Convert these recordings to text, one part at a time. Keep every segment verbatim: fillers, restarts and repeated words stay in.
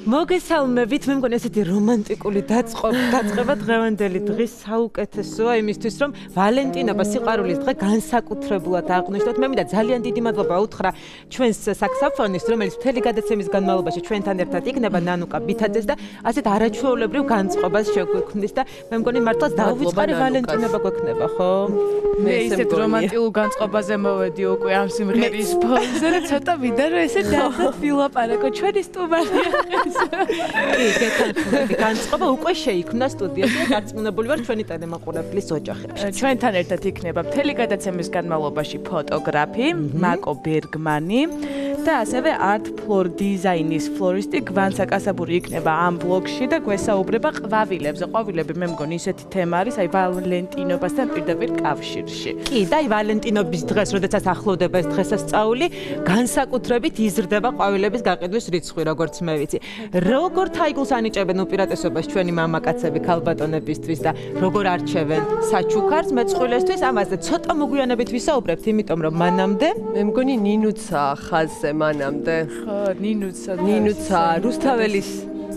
მოგესალმებით, მე მგონი ესეთი რომანტიკული დაწყება დღევანდელი დღის საუკეთესოა იმისთვის, რომ ვალენტინობა სიყვარულის დღე განსაკუთრებულად აღნიშნოთ. მე მინდა ძალიან დიდი მადლობა უთხრა ჩვენს საქსაფონის, რომელიც მთელი გადაცემის განმავლობაში ჩვენთან ერთად იქნება ნანუკა ბითაძეს და ასეთ არაჩვეულებრივ განწყობას შეგვექმნის და მე მგონი მართლაც დაუვიწყარი ვალენტინობა გვექნება, ხო? მე ისეთ რომანტიკულ განწყობაზე მოვედი უკვე ამ სიმღერის ფონზე, რომ ცოტა მინდა რომ ესე დაასად ვილაპარაკო ჩვენი სტუმარია. კი, გეთანხმები, განწყობა უკვე შეიქმნა სტუდიაში და დარწმუნებული ვარ ჩვენი ტელემაყურებლის ოჯახებში. ჩვენთან ერთად იქნება მთელი გადაცემის განმავლობაში ფოტოგრაფი მაკო ბერგმანი და ასევე art floor design-ის ფლორისტი გვან საკასაბური იქნება ამ ბლოგში და გვესაუბრება ყვავილებზე. ყვავილები მე მგონი ისეთი თემა არის, აი ვალენტინობასთან პირდაპირ კავშირში. კი, და აი ვალენტინობის დღეს, როდესაც ახლოვდება ეს დღესასწაული, განსაკუთრებით იზრდება ყვავილების გაყიდვის რიცხვი, როგორც მე ვიცი. როგორ თაიგულს ანიჭებენ უპირატესობას ჩვენი მამაკაცები ქალბატონებისთვის და როგორ არჩევენ საჩუქარს მეწყვილესთვის, ამაზე ცოტა მოგვიანებით ვისაუბრებთ, იმიტომ რომ მანამდე მე მგონი ნინუცა ხაზზე მანამდე. ხო, ნინუცა. ნინუცა რუსთაველის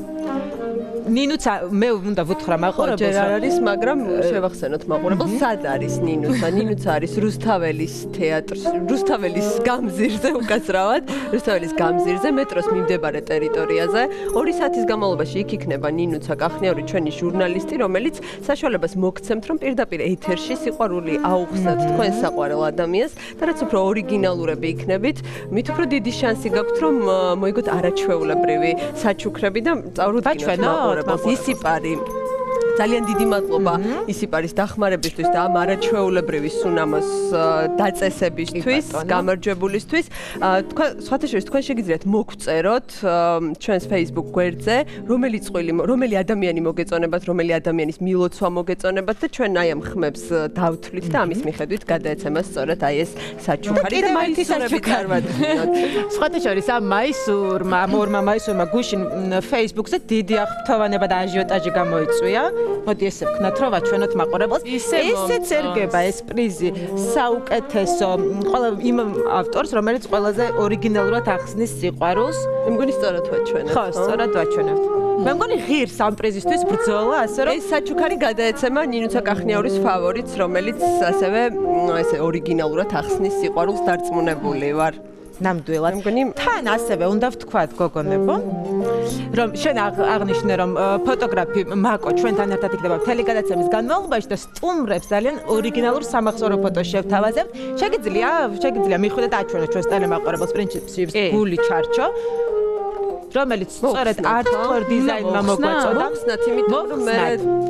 ნინუცა მე უნდა ვუთხრა მაყურებელს. ჯერ არ არის, მაგრამ შევახსენოთ მაყურებელს, სად არის ნინუცა? ნინუცა არის რუსთაველის თეატრში, რუსთაველის გამზირზე უკაცრავად, რუსთაველის გამზირზე, მეტროს მიმდებარე ტერიტორიაზე. ორი საათის განმავლობაში იქ იქნება ნინუცა კახნიაური, ჩვენი ჟურნალისტი, რომელიც საშუალებას მოგცემთ, რომ პირდაპირ ეთერში სიყვარული აუხსნათ თქვენ საყვარელ ადამიანს და რაც უფრო ორიგინალურები იქნებით, მით უფრო დიდი შანსი გაქვთ, რომ მოიგოთ არაჩვეულებრივი საჩუქრები და წავრუდგინოთ ისიპარი. ძალიან დიდი მადლობა ისიპარის დახმარებისთვის და ამ არაჩვეულებრივი სუნამოს დაწესებისთვის, გამარჯვებულისთვის. თქვენ სხვათა შორის თქვენ შეგიძლიათ მოგწეროთ ჩვენს Facebook გვერდზე, რომელი წყვილი, რომელი ადამიანი მოგეწონებათ, რომელი ადამიანის მილოცვა მოგეწონებათ და ჩვენ აი ამ ხმებს დავთვლით და ამის მიხედვით გადაეცემას სწორად აი ეს საჩუქარი და მაინც საჩუქარი. სხვათა შორის ამ მაისურმა, ამ ორმა მაისურმა გუშინ Facebook-ზე დიდი აღფრთოვანება და აჟიოტაჟი გამოიწვია. მოდი ესე ვქნათ, რომ ვაჩვენოთ მაყურებელს. ესეც ერგება ეს პრიზი საუკეთესო ყველა იმ ავტორს, რომელიც ყველაზე ორიგინალურად ახსნის სიყვარულს. მე მგონი სწორად ვაჩვენებთ. ხო, სწორად ვაჩვენებთ. მე მგონი ღირს ამ პრიზისთვის ბრძოლა, ასე რომ ეს საჩუქარი გადაეცემა ნინუცა კახნიაურის ფავორიტს, რომელიც ასევე ესე ორიგინალურად ახსნის სიყვარულს დარწმუნებული ვარ. ნამდვილად. თან ასევე უნდა ვთქვათ, გოგონებო, რომ შენ აღნიშნე, რომ ფოტოგრაფი მაკო ჩვენთან ერთად იქნება მთელი გადაცემის განმავლობაში და სტუმრებს ძალიან ორიგინალურ სამახსოვრო ფოტოს შევთავაზებთ. შეგიძლია, შეგიძლია მიხვიდე და აჩვენო ჩვენს ტელემაყურებელს პრინციპში გული ჩარჩო, რომელიც სწორედ art floor design-მა მოგვაწოდა. მოხსნათ, იმიტომ რომ მე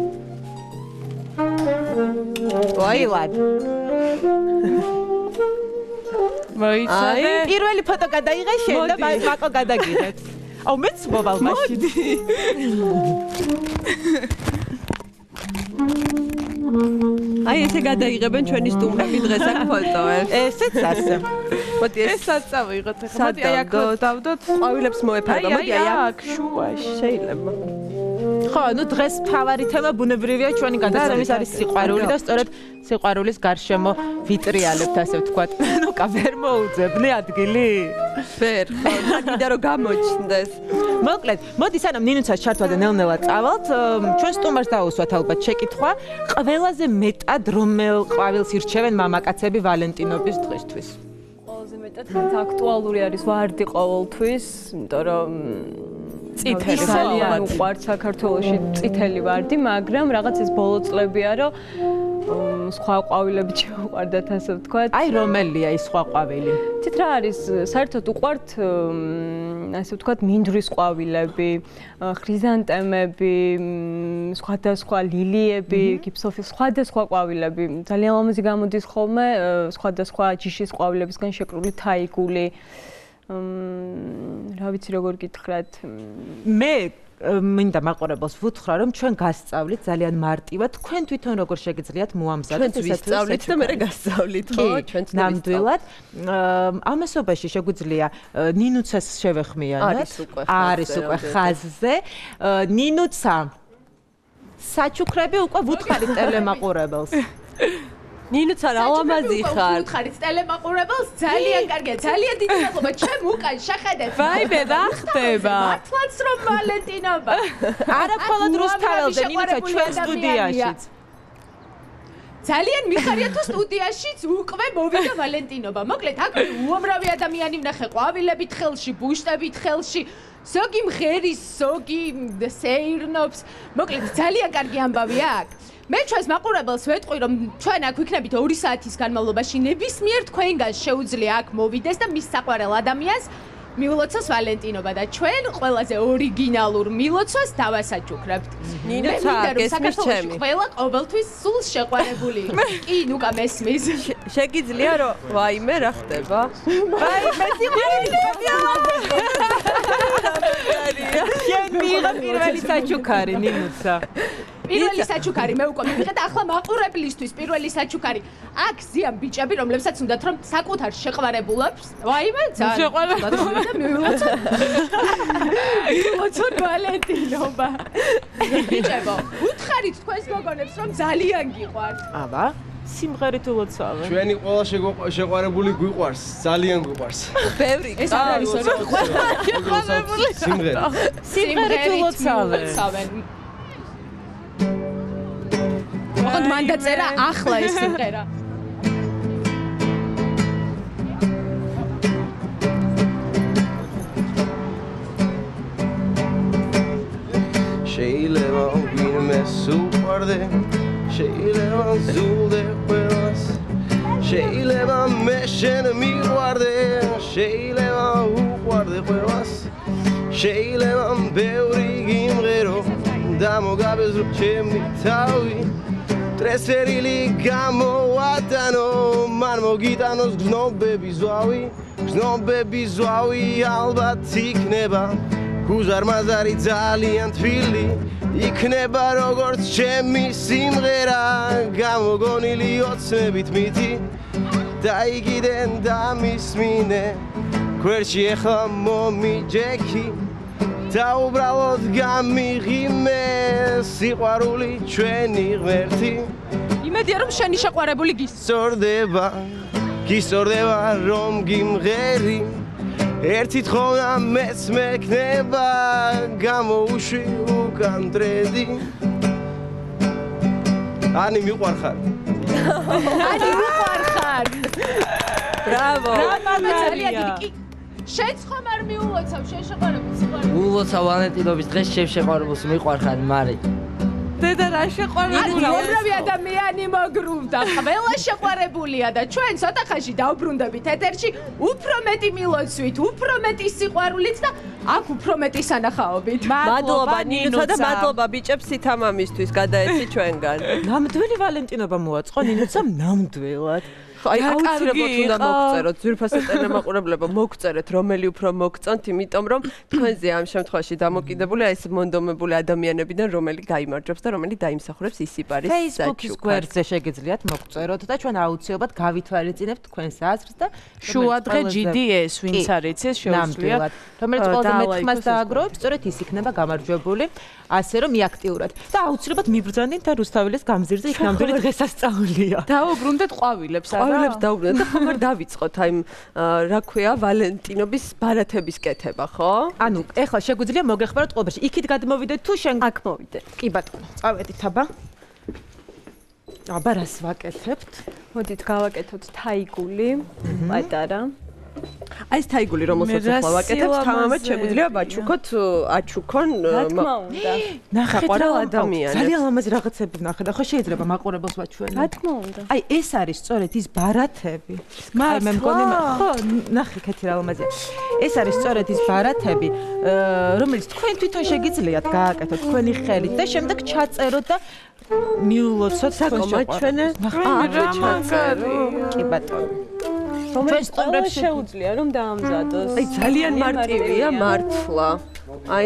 ვაილად მოიცადე. პირველი ფოტო გადაიღე შენ და მაკო გადაგიდეთ. აუ მეც მოვალ მაშინ. აი ესე გადაიღებენ ჩვენი სტუმრები დღეს აქ ფოტოებს. ესეც ასე. მოდი ესაც წავიღოთ ახლა. მოდი აი აქ დავდოთ. ყვავილებს მოეფარება. მოდი აი აქ შუაში შეიძლება. ხო, ну დღეს თავარი თემა ბუნებრივია ჩვენი გადაცემის არის სიყვარული და სწორედ სიყვარულის გარშემო ვიტრიალებთ, ასე ვთქვათ. ну კა ვერ მოუძებნე ადგილი? ვერ, ხო, მინდა რომ გამოჩნდეს. მოკლედ, მოდი სანამ ნინუცას ჩართვა და ნელ-ნელა წავალთ, ჩვენ სტუმარს დაუსვათ ალბათ შეკითხვა, ყველაზე მეტად რომელ ყვავილს ირჩევენ მამაკაცები ვალენტინობის დღისთვის? ყველაზე მეტად მათ აქტუალური არის ვარდი ყოველთვის, იმიტომ რომ წითელი ძალიან უყვართ საქართველოში წითელი ვარდი, მაგრამ რაღაც ეს ბოლო წლებია, რომ სხვა ყვავილები შეუყვარდათ, ასე ვთქვათ. აი რომელია ის სხვა ყვავილი? თით რა არის, საერთოდ უყვართ ასე ვთქვათ მინდვრის ყვავილები, ხრიზანტემები, სხვადასხვა ლილიები, გიფსოფილი, სხვადასხვა ყვავილები. ძალიან ლამაზი გამოდის ხოლმე სხვადასხვა ჯიშის ყვავილებისგან შეკრული თაიგული. რა ვიცი როგორ გითხრათ. მე მინდა მაყურებელს ვუთხრა, რომ ჩვენ გასწავლით ძალიან მარტივად, თქვენ თვითონ როგორ შეგიძლიათ მოამზადოთ ესეთ ვისწავლით და მე გასწავლით, ხო, ჩვენც ნამდვილად. ამასობაში შეგვიძლია ნინუცას შევეხმიანოთ. არის უკვე არის უკვე ხაზზე. ნინუცა საჩუქრები უკვე ვუთხარით ტელემაყურებელს. ნინუც არა ალამაზი ხარ. უთხარით ტელემაყურებელს ძალიან კარგია, ძალიან დიდი მადლობა. ჩემ უკან შეხედეთ. ვაიმე, რა ხდება? მართლაც რომ ვალენტინობა. არა მხოლოდ რუსთაველზე, ნინუცა ჩვენ სტუდიაშიც. ძალიან მიხარია თუ სტუდიაშიც უკვე მოვიდა ვალენტინობა. მოკლედ, აქ უამრავი ადამიანი ვნახე ყვავილებით ხელში, ბუშტებით ხელში. ზოგი მღერის, ზოგი სეირნობს. მოკლედ, ძალიან კარგი ამბავია აქ. მე ჩვენს მაყურებელს ვეტყვი, რომ ჩვენ აქ ვიქნებით ორი საათის განმავლობაში ნებისმიერ თქვენგან შეუძლია აქ მოვიდეს და მის საყვარელ ადამიანს მიულოცოს ვალენტინობა და ჩვენ ყველაზე ორიგინალურ მილოცვას დავასაჩუქრებთ. ნინუცა, გესმის ჩემი. ყველა ყოველთვის სულ შეყვარებული. კი, ნუკა მესმის. შეგიძლია რომ ვაიმე რა ხდება? ვაიმე, სიყვარული. შენ მიიღო პირველი საჩუქარი, ნინუცა. პირველი საჩუქარი მე უკვე მივიღეთ, ახლა მაყურებლისთვის პირველი საჩუქარი. აქ ზიან ბიჭები, რომლებსაც უნდათ რომ საკუთარ შეყვარებულებს, ვაიმე, ძალიან შეყვარებულებს და მიულოცოთ. მიულოცოთ ვალენტინობა. ბიჭებო, უთხარით თქვენს მოგონებს რომ ძალიან გიყვართ. აბა, სიმღერით ულოცავენ. ჩვენი ყველა შეყვარებული გვიყვარს, ძალიან გვიყვარს. ბევრი ეს არ არის ორი შეყვარებული სიმღერა. სიმღერით ულოცავენ. მოხდ მან დაწერა ახლა ეს სიმღერა. შეიძლება ვინმე სუყვარდე, შეიძლება ზულდე ყველას, შეიძლება მე შენ მიყვარდე, შეიძლება უყვარდე ყველას, შეიძლება ბევრი გიმღერო და მოგაბეზრო ჩემი თავი. ტრესერილი გამოვატანო, მან მოგიტანოს გზნობები ზვავი, გზნობები ზვავი ალბათ იქნება, გუზარმაზარი ძალიან თბილი, იქნება როგორც ჩემი სიმღერა, გამოგონილი ოცნებით მითი, დაიგიდენ დამისმინე, გვერდში ეხლა მომიჯექი, და უბრალოდ გამიღიმე სიყვარული ჩვენი ღმერთი. იმედია რომ შენი შეყვარებული გისწორდება, გისწორდება რომ გიმღერი. ერთი თხოვნა მეც მექნება, გამოუშვი უკან დრედი. ანი მიყვარხარ. ანი მიყვარხარ. ბრავო. ძალიან დიდი. შენც ხომ არ მიულოცავ შენ შეყვარებულს სიყვარული? ულოცავ ვალენტინობის დღეს შენ შეყვარებულს მიყვარხარ, მარი. დედა რა შეყვარებულა? უამრავი ადამიანი მოგრუნდა, ყველა შეყვარებულია და ჩვენ ცოტა ხანში დავბრუნდებით ეთერში უფრო მეტი მილოცვით, უფრო მეტი სიყვარულით და აქ უფრო მეტი სანახაობით. მადლობა ნინუცა და მადლობა ბიჭებს სითამამისთვის გადაეცი ჩვენგან. ნამდვილი ვალენტინობა მოაწყო ნინუცამ ნამდვილად. აი აუცილებლად უნდა მოგწეროთ ძვირფასი ტელემაყურებლებო, მოგწერეთ რომელი უფრო მოგწონთ, იმიტომ რომ თქვენზე ამ შემთხვევაში დამოკიდებულია ეს მონდომებული ადამიანებიდან რომელი გაიმარჯვებს და რომელი დაიმსახურებს ისიპარის Facebook-ის გვერდზე შეგიძლიათ მოგწეროთ და ჩვენ აუცილებლად გავითვალისწინებთ თქვენს აზრს და შუადღე ჯი დი ეს ვინც არ იცის შეუძლია რომელიც ყველაზე მეტ ხმას დააგროვებს, სწორედ ის იქნება გამარჯვებული, ასე რომ მიაქტიურად და აუცილებლად მიბრძანით და რუსთაველის გამზირზე იქ ნამდვილი დღესასწაულია. დაუბრუნდეთ ყვავილებს, არა? ყვავილებს დაუბრუნდეთ და ხომ არ დავიწყოთ აი რა ქვია ვალენტინობის ბარათების კეთება, ხო? ანუ ეხლა შეგვიძლია მოგეხმაროთ ყობაში. იქით გადმოვიდეთ თუ შენ აქ მოვიდეთ. კი ბატონო, წავედით აბა. აბა რას ვაკეთებთ? მოდით გავაკეთოთ თაიგული, პატარა. აი ეს თაიგული რომელსაც ახლა ვაკეთებთ, თამამად შეგვიძლია ვაჩუქოთ, აჩუქონ რა თქმა უნდა. ნახეთ საყვარელ რა ადამიანებს. ძალიან ლამაზი რაღაცები ვნახე და ხო შეიძლება მაყურებელს ვაჩვენო. რა თქმა უნდა. აი ეს არის სწორედ ის ბარათები. აი მე მგონი ხო ნახე კეთი რა ლამაზია. ეს არის სწორედ ის ბარათები, რომელიც თქვენ თვითონ შეგიძლიათ გააკეთოთ თქვენი ხელით და შემდეგ ჩაწეროთ და მიულოცოთ საკომაჩვენე. რა მაგარი. კი ბატონო. ჩვენ სტუმრებს შეუძლია რომ დაამზადოს. აი ძალიან მარტივია მართლა. აი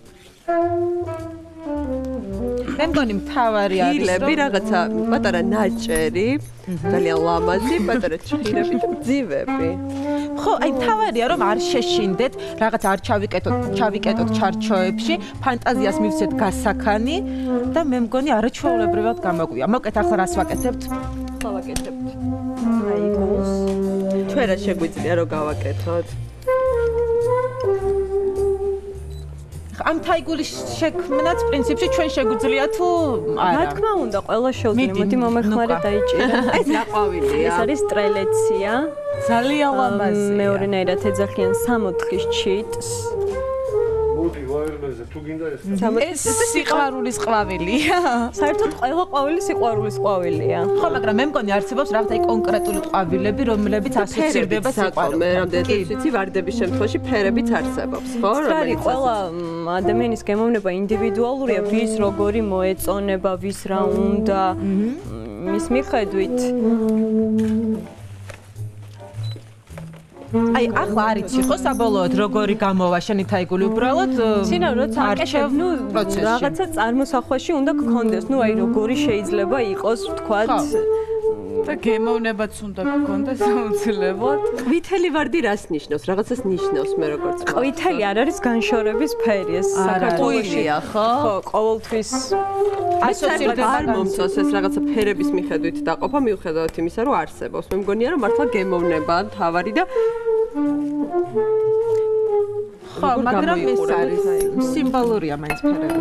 მე მგონი მთავარი არის ილები რაღაცა პატარა ნაჭერი, ძალიან ლამაზი, პატარა ჭხირები და ძივები. ხო, აი მთავარია რომ არ შეშინდეთ, რაღაც არ ჩავიკეთოთ, ჩავიკეთოთ ჩარჩოებში, ფანტაზიას მივცეთ გასაქანი და მე მგონი არაჩვეულებრივად გამოგვია. მოკეთ ახლა რას ვაკეთებთ? ხა ვაკეთებ. ჩვენ რა შეგვიძლია რომ გავაკეთოთ? ამ თაიგულის შექმნაც პრინციპში ჩვენ შეგვიძლია თუ არა? რა თქმა უნდა, ყველა შეუძლია. მოდი მომეხმარე დაიჭირა. ეს რა ყვავილია? ეს არის ტრელეცია. ძალიან ლამაზია. მეორენაირად ეძახიან სამოთხის ჩიტს. მოდი ვაერლეზე თუ გინდა ეს. ეს სიყვარულის ყვავილია. საერთოდ ყველა ყვავილი სიყვარულის ყვავილია. ხო, მაგრამ მე მგონი არსებობს რაღაცა აი კონკრეტული ყვავილები, რომლებიც ასოცირდება სიყვარულთან. მე რამდენიც ვიცი, ვარდების შემთხვევაში ფერებიც არსებობს, ხო? არის ყველა ადამიანის გემოვნება ინდივიდუალურია, ვის როგორი მოეწონება, ვის რა უნდა. მის მიხედვით აი ახლა არიცი ხო საბოლოოდ როგორი გამოვა შენი თაიგული უბრალოდ სინა როცა აკეთებ ნუ რაღაცა წარმოსახვაში უნდა გქონდეს ნუ აი როგორი შეიძლება იყოს ვთქვათ და გემოვნებაც უნდა გქონდეს აუცილებლად. ყვითელი ვარდი რას ნიშნავს? რაღაცას ნიშნავს მე როგორც ვთქვი. ყვითელი არ არის განშორების ფერი ეს საქართველოსია ხო? ხო, ყოველთვის ასოცირდება არ მომწონს ეს რაღაცა ფერების მიხედვით დაყოფა მიუხედავად იმისა რომ არსებობს. მე მგონია რომ მართლა გემოვნებაა თავარი და ხო, მაგრამ ეს არის სიმბოლურია მაინც ფერები.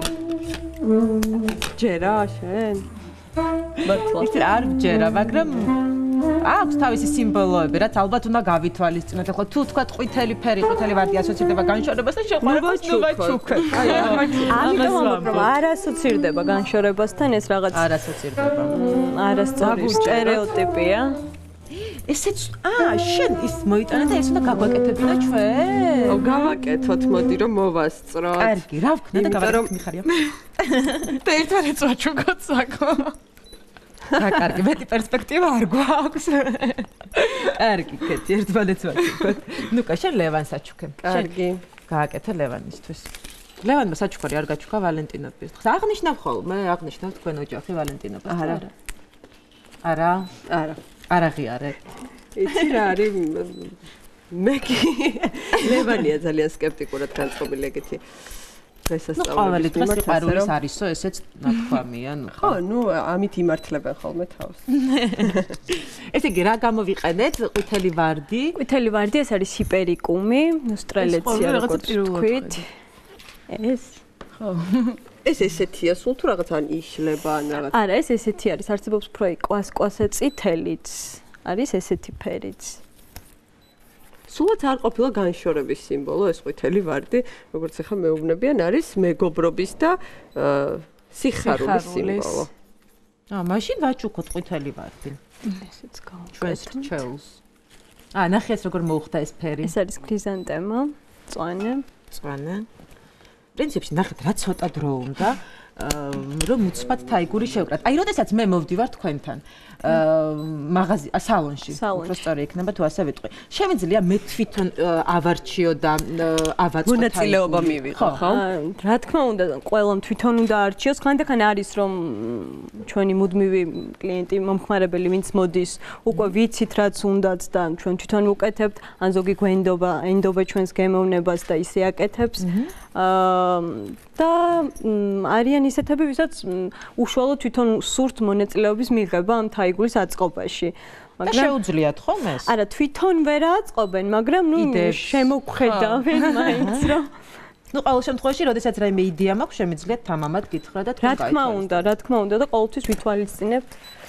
ჯერა შენ? მართლა ის არ ჯერა, მაგრამ აქვს თავისი სიმბოლოები, რაც ალბათ უნდა გავითვალისწინოთ. ახლა თუ თქვა ყვითელი ფერი, ყვითელი ვარდი ასოცირდება განშორებასთან, შეყვარებას ნუ ვაჩუქებ. აი, ამიტომ ამბობ, არ ასოცირდება განშორებასთან ეს რაღაც არ ასოცირდება. არასწორი სტერეოტიპია. ესეც აა შენ ის მოიტანა და ეს უნდა გაგვაკეთებინა ჩვენ? ო გავაკეთოთ, მოდი რომ მოვასწროთ. კარგი, რა ვქნა და გავაკეთებ მიხარია. და ერთმანეთს ვაჩუქოთ საკო. რა კარგი, მეტი პერსპექტივა არ გვაქვს. კარგი, კეთი, ერთმანეთს ვაჩუქოთ. ნუკა, შენ ლევანს აჩუქე. კარგი. გააკეთე ლევანისთვის. ლევანმა საჩუქარი არ გაჩუქა ვალენტინობის დღეს. აღნიშნავ ხოლმე, აღნიშნავ თქვენ ოჯახი ვალენტინობას. არა. არა? არა. არ აღიარე. იცი რა არის მე კი ლევანია ძალიან სკეპტიკურად განწყობილი ეგეთი დღესასწაულების. ნუ ყოველი დღე სიყვარულის არისო, ესეც ნათქვამია, ნუ. ხო, ნუ ამით იმართლებენ ხოლმე თავს. ესე იგი, რა გამოვიყენეთ? ყვითელი ვარდი. ყვითელი ვარდი ეს არის ჰიპერიკუმი, ნუსტრელეცია როგორც თქვით. ეს ხო. ეს ესეთია, სულ თუ რაღაც ან იშლება ან რაღაც. არა, ეს ესეთი არის, არსებობს უფრო კვას-კვასე წითელიც. არის ესეთი ფერიც. სულაც არ ყოფილა განშორების სიმბოლო ეს ყვითელი ვარდი, როგორც ახლა მეუბნებიან, არის მეგობრობის და სიხარულის სიმბოლო. აა, მაშინ ვაჩუქოთ ყვითელი ვარდი. ესეც გავაკეთე. ჩვენს რჩეულს. აა, ნახეთ როგორ მოუხდა ეს ფერი. ეს არის ქრიზანტემა, მწვანე. მწვანე. პრინციპში ნახეთ რა ცოტა დრო უნდა რომ უცბად თაიგური შევკრათ. აი, როდესაც მე მოვდივარ თქვენთან მაღაზია, სალონში, უფრო სწორი იქნება თუ ასე ვიტყვი. შემიძლია მე თვითონ ავარჩიო და ავაწყო მონაწილეობა მივიღო, ხო? რა თქმა უნდა, ყველამ თვითონ უნდა არჩიოს. ხანდახან არის რომ ჩვენი მუდმივი კლიენტი, მომხმარებელი, ვინც მოდის, უკვე ვიცით რაც უნდათ და ჩვენ თვითონ ვუკეთებთ, ან ზოგი გვენდობა, ენდობა ჩვენს გემოვნებას და ისე აკეთებს. აა და არიან ისეთები, ვისაც უშუალოდ თვითონ სურთ მონაწილეობის მიღება ამ თაიგულის აწყობაში. და შეუძლიათ ხომ ეს? არა, თვითონ ვერ აწყობენ, მაგრამ ნუ შემოგხედავენ მაინც რომ ნუ ყოველ შემთხვევაში, როდესაც რაიმე იდეა მაქვს, შემიძლიათ თამამად გითხრა და თქვენ რა თქმა უნდა, რა თქმა უნდა და ყოველთვის ვითვალისწინებთ.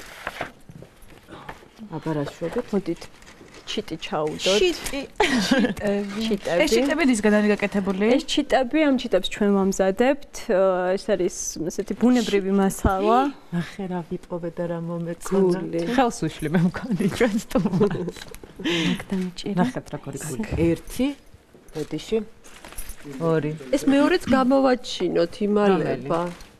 აბარაშვებით. მოდით ჩიტი ჩაუდოთ. ჩიტი. ჩიტები. ეს ჩიტები ისგან არის გაკეთებული? ეს ჩიტები, ამ ჩიტებს ჩვენ ვამზადებთ. ეს არის ესეთი ბუნებრივი მასალა. ნახე რა ვიპოვე და რა მომეწონა. ხელს უშლი მე მქონი ჩვენ სტუმარს. მაგდამჭირა. ნახეთ რა გორი გაიგე. ერთი, ბოდიში. ორი. ეს მეორეც გამოვაჩინოთ იმალება.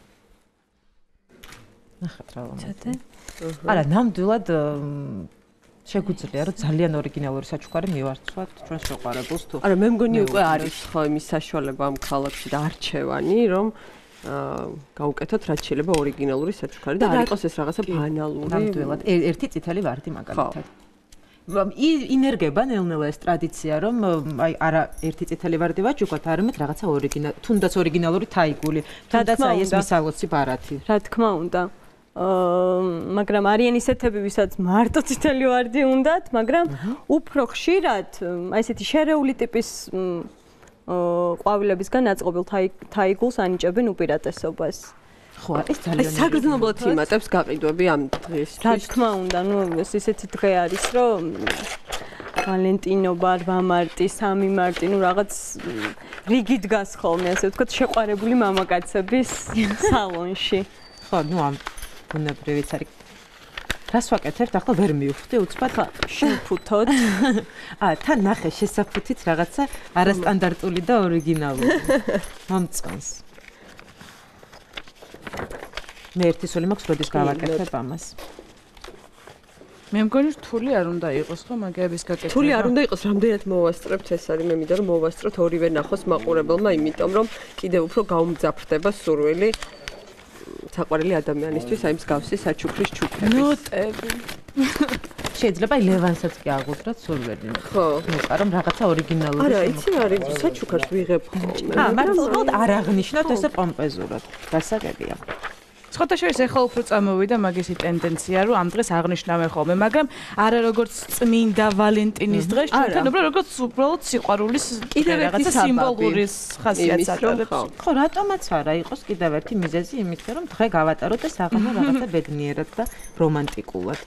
ნახეთ რა ცოტა. არა, ნამდვილად შეგვიძლია რომ ძალიან ორიგინალური საჩუქარი მივარცხვათ ჩვენს შეყვარებულს თუ. არა, მე მგონი უკვე არის ხო იმის საშუალება ამ ქალაქში და არჩევანი, რომ აა გავუკეთოთ რაც შეიძლება ორიგინალური საჩუქარი და არ იყოს ეს რაღაცა ბანალური. ნამდვილად ერთი წითელი ვარდი მაგალითად. ინერგება ნელ-ნელა ეს ტრადიცია, რომ აი არა ერთი წითელი ვარდი ვაჩუქოთ, არამედ რაღაცა ორიგინალური, თუნდაც ორიგინალური თაიგული, თუნდაც აი ეს მისალოცი ბარათი. რა თქმა უნდა. მაგრამ არიან ისეთები, ვისაც მარტო წითელი ვარდი უნდათ, მაგრამ უფრო ხშირად აი ესეთი შერეული ტიპის ყვავილებისგან აწყობილ თაიგულს ანიჭებენ უპირატესობას. ხო, ეს ძალიან საგრძნობლად იმატებს გაყიდვები ამ დღეს. რა თქმა უნდა, ნუ ეს ისეთი დღე არის, რომ ვალენტინო, ოთხ მარტი, სამი მარტი, ნუ რაღაც რიგი დგას ხოლმე, ასე ვთქვათ, შეყვარებული მამაკაცების სალონში. ხო, ნუ ამ ბუნებრივიც არის. რას ვაკეთებთ? ახლა ვერ მივხვდი უცბად შევფუთოთ. აა, თან ნახე შესაფუთით რაღაცა არასტანდარტული და ორიგინალური. მომწონს. მე ერთი სული მაქვს, როდის გავაკეთებ ამას. მე მგონი რთული არ უნდა იყოს ხო მაგების გაკეთება. რთული არ უნდა იყოს, რამდენად მოვასწრებთ ეს არის, მე მინდა რომ მოვასწროთ ორივე ნახოს მაყურებელმა, იმიტომ რომ კიდევ უფრო გაუმძაფრდება სურვილი საყვარელი ადამიანისთვის აი მსგავსი საჩუქრის ჩუქების. ნოტები. შეიძლება ლევანსაც კი აღუძრათ სურვილი. ხო. ნუ რომ რაღაცა ორიგინალური. არა, იცი რა არის, საჩუქარს ვიღებ ხოლმე. აა, მაგრამ არ აღნიშნოთ ესე პომპეზურად. გასაგებია. სხვათა შორის ახლა უფრო წამოვიდა მაგისი ტენდენცია, რომ ამ დღეს აღნიშნავენ ხოლმე, მაგრამ არა როგორც წმინდა ვალენტინის დღეს, ჩვენთან უბრალოდ როგორც უბრალოდ სიყვარულის რაღაცა სიმბოლური ხასიათს ატარებს. ხო, რატომაც არა იყოს კიდევ ერთი მიზეზი იმითგან, რომ დღე გავატაროთ და საღამო რაღაცა ბედნიერად და რომანტიკულად.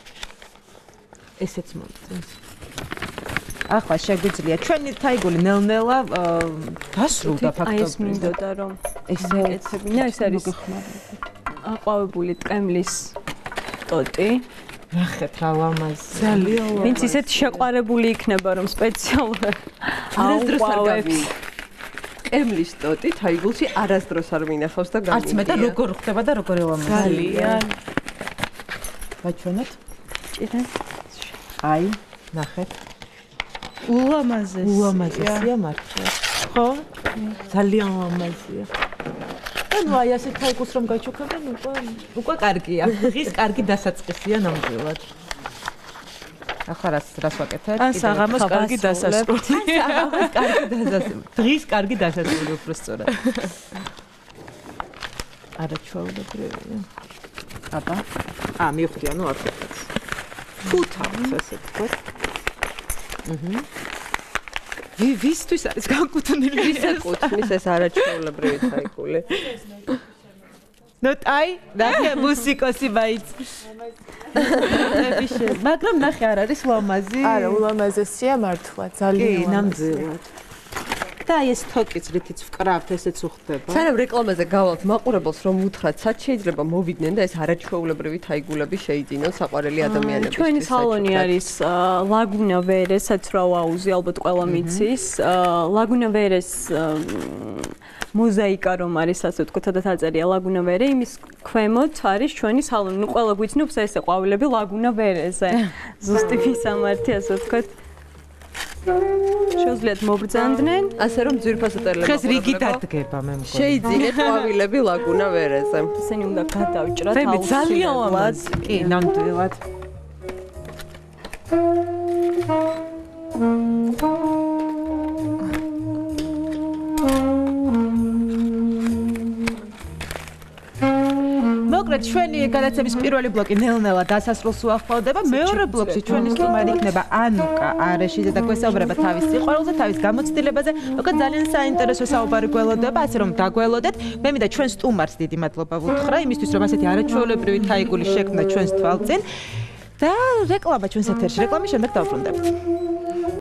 ესეც მომწონს. ახლა შეგვიძლია ჩვენი თაიგული ნელ-ნელა დასრულდა ფაქტობრივად. აი ეს მინდოდა რომ ეს ეკეთებინა, ეს არის აყვავებული ტყემლის ტოტი. ნახეთ რა ლამაზი. ძალიან ლამაზი. ვინც ისეთ შეყვარებული იქნება რომ სპეციალურად არასდროს არ გავი. ტყემლის ტოტი თაიგულში არასდროს არ მინახავს და გამიგია. არც მე და როგორ ხდება და როგორ ლამაზი. ძალიან. ვაჩვენოთ? ჭირენ. აი, ნახეთ. ულამაზეს. ულამაზესია მართლა. ხო? ძალიან ლამაზია. ანუ აი ასე თაიგულს რომ გაჩუქებენ, უკვე უკვე კარგია. დღის კარგი დასაწყისია ნამდვილად. ახლა რას რას ვაკეთებ? ან საღამოს კარგი დასასრული. საღამოს კარგი დასასრული. დღის კარგი დასასრული უფრო სწორად. არა ჩვეულებრივია. აბა. აა მივხვდი, ანუ არ ვქეთ. ფუთავს ასე თქვა. აჰა. ვისთვის არის განკუთვნილი ვისაკუთვნის ეს არაჩვეულებრივი თაიგული. ნოტაი, ნახე მუსიკოსი მაიც. მაგრამ ნახე არ არის ლამაზი. არა, ულამაზესია მართლა, ძალიან ლამაზი. კი, ნამდვილად. და ეს თოკიც რითიც ვკრავთ, ესეც უხდება. სანამ რეკლამაზე გავალთ მაყურებელს რომ უთხრათ, სად შეიძლება მოვიდნენ და ეს არაჩვეულებრივი თაიგულები შეიძინონ საყვარელი ადამიანებისთვის. ჩვენი სალონი არის ლაგუნა ვერეს, საცრავაუზი, ალბათ ყველა მიცის. ლაგუნა ვერეს მოზაიკა რომ არის, ასე ვთქვათ, და დაწერია ლაგუნა ვერე, იმის ქვემოთ არის ჩვენი სალონი. ნუ ყველა გვიცნობს ესე ყვავილები ლაგუნა ვერეზე. ზუსტი მისამართი, ასე ვთქვათ. შეუძლიათ მობრძანდნენ, ასე რომ ძვირფასად ელემენტები. დღეს რიგი დადგება მე მგონი. შეიძინეთ ყვავილები ლაგუნა ვერეზე. ესენი უნდა გადავჭრათ აუცილებლად. მე ძალიან ლამაზი. კი, ნამდვილად. მოკლედ ჩვენი გადაცემის პირველი ბლოკი ნელ-ნელა დასასრულს უახლოვდება. მეორე ბლოკში ჩვენი სტუმარი იქნება ანუკა არეშიძე და გვესაუბრება თავის სიყვარულზე, თავის გამოცდილებაზე. მოკლედ ძალიან საინტერესო საუბარი გველოდება, ასე რომ დაგველოდეთ. მე მინდა ჩვენ სტუმარს დიდი მადლობა ვუთხრა იმისთვის, რომ ასეთი არაჩვეულებრივი თაიგული შექმნა ჩვენს თვალწინ. და რეკლამა ჩვენს ეთერში. რეკლამის შემდეგ დავბრუნდებთ.